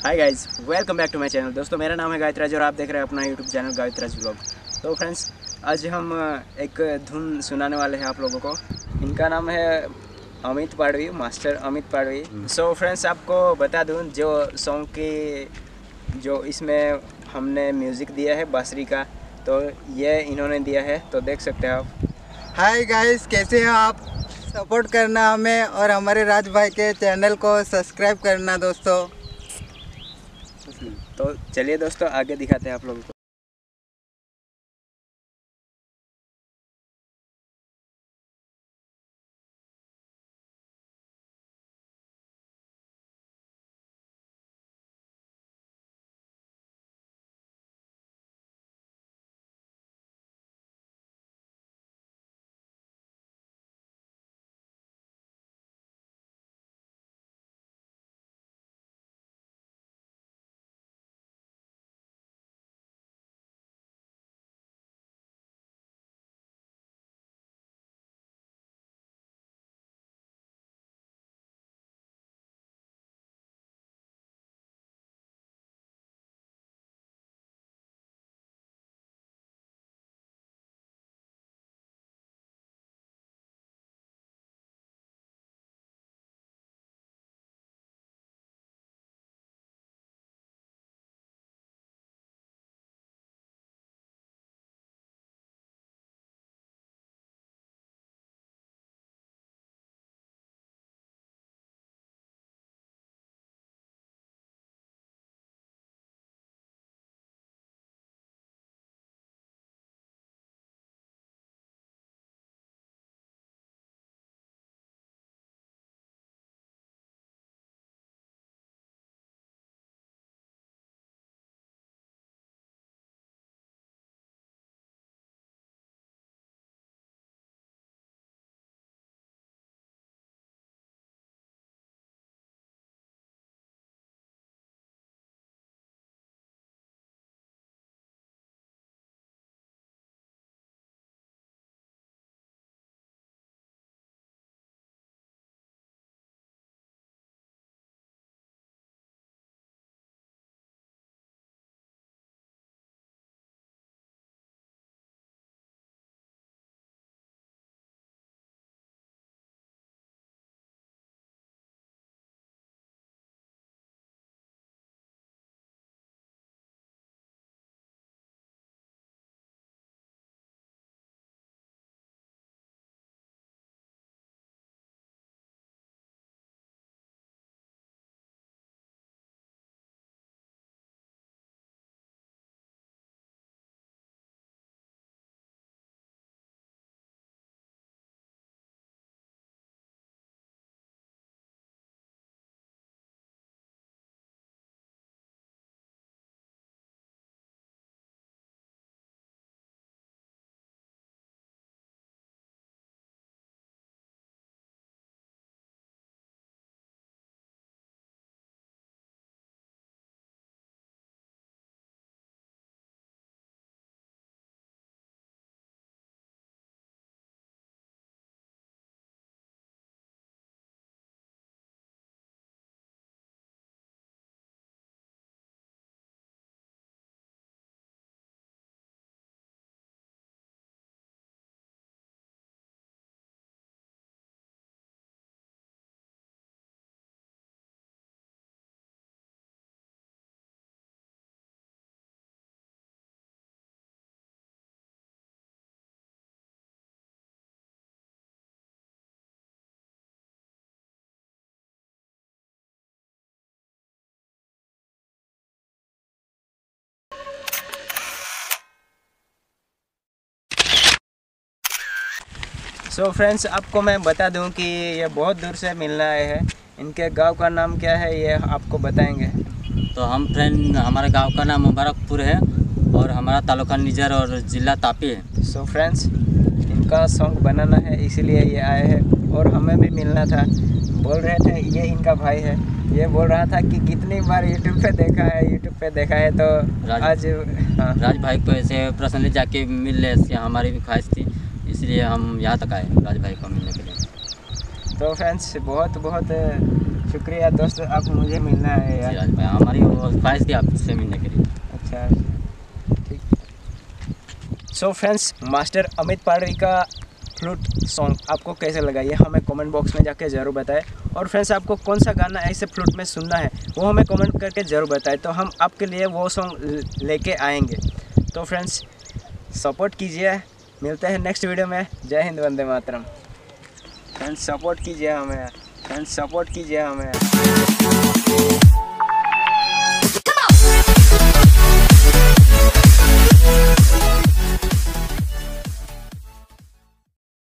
Hi guys, welcome back to my channel. दोस्तों, मेरा नाम है गायत्री राज और आप देख रहे हैं अपना YouTube channel Gayatri Raj vlog. तो फ्रेंड्स, आज हम एक धुन सुनाने वाले हैं आप लोगों को। इनका नाम है Amit Padvi, master Amit Padvi. So friends, आपको बता दूं जो सॉन्ग की जो इसमें हमने म्यूज़िक दिया है बांसुरी का, तो ये इन्होंने दिया है, तो देख सकते हैं आप। हाय गाइस, कैसे हो आप? सपोर्ट करना हमें और हमारे राज भाई के चैनल को सब्सक्राइब करना दोस्तों। तो चलिए दोस्तों, आगे दिखाते हैं आप लोगों को। सो फ्रेंड्स, आपको मैं बता दूं कि ये बहुत दूर से मिलने आए हैं। इनके गांव का नाम क्या है ये आपको बताएंगे। तो हम फ्रेंड, हमारे गांव का नाम मुबारकपुर है और हमारा तालुका निजर और ज़िला तापी है। सो फ्रेंड्स, इनका सॉन्ग बनाना है, इसीलिए ये आए हैं और हमें भी मिलना था। बोल रहे थे, ये इनका भाई है, ये बोल रहा था कि कितनी बार यूट्यूब पे देखा है तो आज राज भाई को ऐसे पर्सनली जाके मिल ले, इसकी हमारी भी ख्वाहिश थी, इसलिए हम यहाँ तक आए राज भाई को मिलने के लिए। तो फ्रेंड्स, बहुत बहुत शुक्रिया दोस्त, आप मुझे मिलना है यार। राज भाई, हमारी वो ख्वाहिश थी आपसे मिलने के लिए। अच्छा, ठीक। So friends, master Amit Padvi का फ्लूट सॉन्ग आपको कैसे लगा ये हमें कमेंट बॉक्स में जाके ज़रूर बताएं। और फ्रेंड्स, आपको कौन सा गाना ऐसे फ्लूट में सुनना है वो हमें कमेंट करके ज़रूर बताएं, तो हम आपके लिए वो सॉन्ग लेके आएंगे। तो फ्रेंड्स, सपोर्ट कीजिए, मिलते हैं नेक्स्ट वीडियो में। जय हिंद, वंदे मातरम। फ्रेंड्स, सपोर्ट कीजिए हमें, फ्रेंड्स सपोर्ट कीजिए हमें।